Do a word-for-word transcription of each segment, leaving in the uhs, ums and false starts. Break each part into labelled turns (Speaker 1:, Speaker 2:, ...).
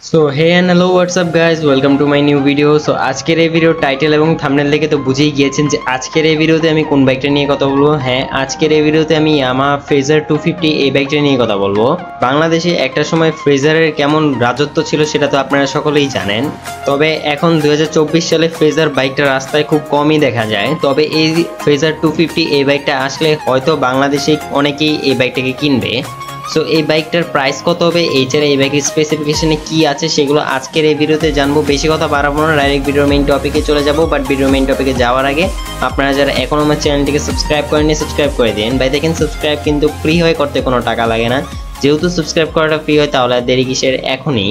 Speaker 1: So hey and hello WhatsApp guys, welcome to my new video. So আজকের এই video title এবং thumbnail দেখে তো বুঝেই গিয়েছেন যে আজকের এই ভিডিওতে আমি কোন বাইকটা নিয়ে কথা বলবো। হ্যাঁ, আজকের এই ভিডিওতে আমি ইয়ামাহা ফ্রেজার টু ফিফটি এই বাইকটা নিয়ে কথা বলবো। বাংলাদেশে একটা সময় ফ্রেজারের কেমন রাজত্ব ছিল সেটা তো আপনারা সকলেই জানেন। তবে এখন দুই হাজার চব্বিশ সালে ফ্রেজার বাইকটা রাস্তায় খুব কমই দেখা যায়। তবে এই ফ্রেজার টু ফিফটি এই বাইকটা আসলে হয়তো বাংলাদেশে অনেকেই এই বাইকটাকে কিনবে। সো এই বাইকটার প্রাইস কত হবে, এছাড়া এই বাইকের স্পেসিফিকেশনে কি আছে সেগুলো আজকের এই ভিডিওতে জানবো। বেশি কথা বাড়াবো না, ডাইরেক্ট ভিডিওর মেইন টপিকে চলে যাবো। বাট ভিডিওর মেইন টপিকে যাওয়ার আগে আপনারা যারা এখন আমার চ্যানেলটিকে সাবস্ক্রাইব করেননি সাবস্ক্রাইব করে দিন। ভাই দেখেন, সাবস্ক্রাইব কিন্তু ফ্রি হয়, করতে কোনো টাকা লাগে না। যেহেতু সাবস্ক্রাইব করাটা ফ্রি হয় তাহলে আর দেরি কিসের, এখনই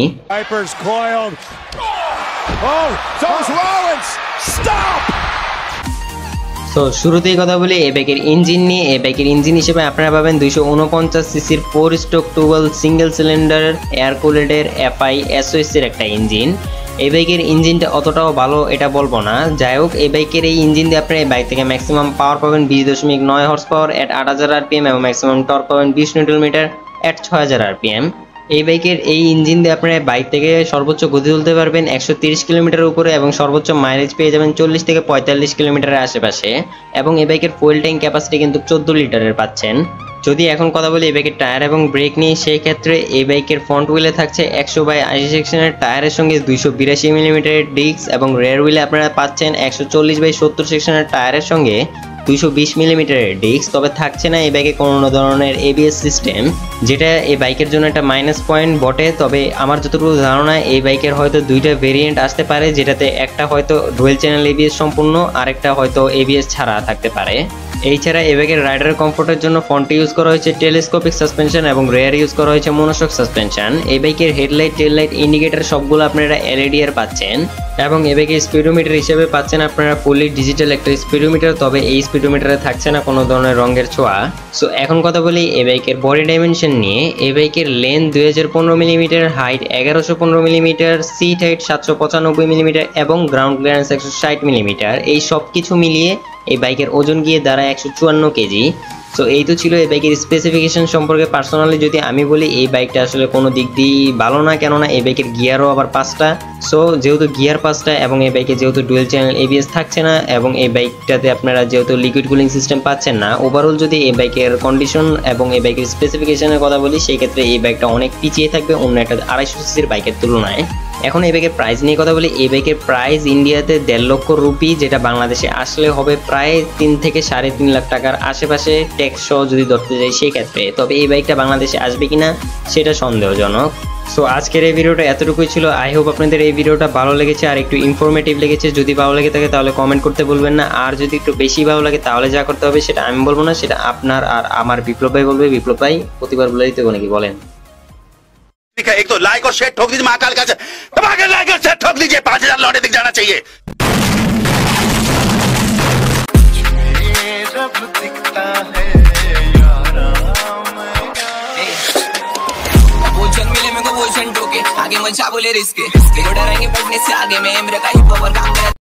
Speaker 1: সো শুরুতেই কথা বলি এই বাইকের ইঞ্জিন নিয়ে। এই বাইকের ইঞ্জিন হিসেবে আপনারা পাবেন দুইশো উনপঞ্চাশ সিসির four stroke twelve single cylinder air কুলেটের এফআই এসওএস এর একটা ইঞ্জিন। এই বাইকের ইঞ্জিনটা অতটাও ভালো এটা বলবো না, যাই হোক এই বাইকের এই ইঞ্জিন দিয়ে আপনারা এই বাইক থেকে ম্যাক্সিমাম পাওয়ার পাবেন বিশ দশমিক নয় হর্স পাওয়ার এট আট হাজার আরপিএম এবং ম্যাক্সিমাম টর্ক পাবেন বিশ নিউটন মিটার এট ছয় হাজার আরপিএম। এই বাইকের এই ইঞ্জিন দিয়ে আপনারা বাইক থেকে সর্বোচ্চ গতি তুলতে পারবেন একশো তিরিশ কিলোমিটার উপরে এবং সর্বোচ্চ মাইলেজ পেয়ে যাবেন চল্লিশ থেকে পঁয়তাল্লিশ কিলোমিটারের আশেপাশে। এবং এই বাইকের ফুয়েল ট্যাঙ্ক ক্যাপাসিটি কিন্তু চোদ্দ লিটারের পাচ্ছেন। যদি এখন কথা বলি এই বাইকের টায়ার এবং ব্রেক নিয়ে, সেই ক্ষেত্রে এই বাইকের ফ্রন্ট হুইলে থাকছে একশো বাই আশি সেকশনের টায়ারের সঙ্গে দুইশো বিরাশি মিলিমিটারের ডিস্ক এবং রেয়ার হুইলে আপনারা পাচ্ছেন একশো চল্লিশ বাই সত্তর সেকশনের টায়ারের সঙ্গে দুইশো বিশ মিলিমিটারের ডিস্ক। তবে থাকছে না এই বাইকে কোনো ধরনের এবিএস সিস্টেম, যেটা এই বাইকের জন্য একটা মাইনাস পয়েন্ট বটে। তবে আমার যতটুকু ধারণা এই বাইকের হয়তো দুইটা ভেরিয়েন্ট আসতে পারে, যেটাতে একটা হয়তো ডুয়েল চ্যানেল এবিএস সম্পূর্ণ, আরেকটা হয়তো এবিএস ছাড়া থাকতে পারে। এছাড়া এই বাইকের রাইডার কমফোর্টের জন্য ফ্রন্টে ইউজ করা হয়েছে টেলিস্কোপিক সাসপেনশন এবং রেয়ার ইউজ করা হয়েছে মনোশক সাসপেনশন। এই বাইকের হেডলাইট টেল লাইট ইন্ডিকেটর সবগুলো আপনারা এলইডি এর পাচ্ছেন এবং এই বাইকের স্পিডোমিটার হিসেবে পাচ্ছেন আপনারা ফুলি ডিজিটাল একটা স্পিডোমিটার। তবে এই স্পিডোমিটারে থাকছে না কোনো ধরনের রঙের ছোঁয়া। সো এখন কথা বলি এই বাইকের বডি ডাইমেনশন নিয়ে। এই বাইকের লেন্থ দুই হাজার পনেরো মিলিমিটার, হাইট এগারোশো পনেরো মিলিমিটার, সিট হাইট সাতশো পঁচানব্বই মিলিমিটার এবং গ্রাউন্ড ক্লিয়ারেন্স একশো ষাট মিলিমিটার। এই সব কিছু মিলিয়ে এই বাইকের ওজন গিয়ে দাঁড়ায় একশো চুয়ান্ন কেজি। সো এই তো ছিল এই বাইকের স্পেসিফিকেশন সম্পর্কে। পার্সোনালি যদি আমি বলি এই বাইকটা আসলে কোনো দিক দিয়ে ভালো না, কেননা এই বাইকের গিয়ারও আবার পাঁচটা। সো যেহেতু গিয়ার পাঁচটা এবং এই বাইকে যেহেতু ডুয়েল চ্যানেল এবিএস থাকছে না এবং এই বাইকটাতে আপনারা যেহেতু লিকুইড কুলিং সিস্টেম পাচ্ছেন না, ওভারঅল যদি এই বাইকের কন্ডিশন এবং এই বাইকের স্পেসিফিকেশনের কথা বলি সেই ক্ষেত্রে এই বাইকটা অনেক পিছিয়ে থাকবে অন্য একটা আড়াইশো সিসির বাইকের তুলনায়। এখন এই বাইকের প্রাইস নিয়ে কথা বলি। এই বাইকের প্রাইস ইন্ডিয়াতে দেড় লক্ষ রুপি, যেটা বাংলাদেশে আসলে হবে প্রায় তিন থেকে সাড়ে তিন লাখ টাকার আশেপাশে ট্যাক্স সহ যদি ধরতে যাই সেই ক্ষেত্রে। তবে এই বাইকটা বাংলাদেশে আসবে কিনা সেটা সন্দেহজনক। সো আজকের এই ভিডিওটা এতটুকুই ছিল। আই হোপ আপনাদের এই ভিডিওটা ভালো লেগেছে আর একটু ইনফরমেটিভ লেগেছে। যদি ভালো লেগে থাকে তাহলে কমেন্ট করতে বলবেন না, আর যদি একটু বেশি ভালো লাগে তাহলে যা করতে হবে সেটা আমি বলবো না, সেটা আপনার আর আমার বিপ্লব ভাই বলবে। বিপ্লব ভাই প্রতিবার বলে দিতে নাকি বলেন?
Speaker 2: एक तो लाइक और शेयर ठोक दीजिए, महाकाल का दबाकर लाइक और शेयर ठोक दीजिए, पांच हजार लौटे दिख जाना चाहिए। आगे मन बोले रिस्क, डरेंगे पढ़ने से आगे में इम्र का ही पावर काम